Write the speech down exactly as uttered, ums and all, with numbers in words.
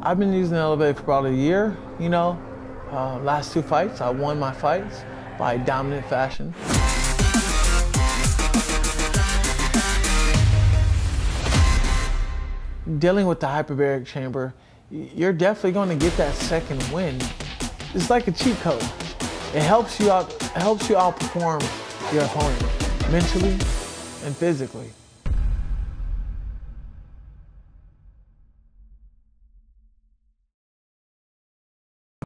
I've been using Eleve for about a year, you know. Uh, last two fights, I won my fights by dominant fashion. Dealing with the hyperbaric chamber, you're definitely going to get that second win. It's like a cheat code. It helps you out, it helps you outperform your opponent mentally and physically.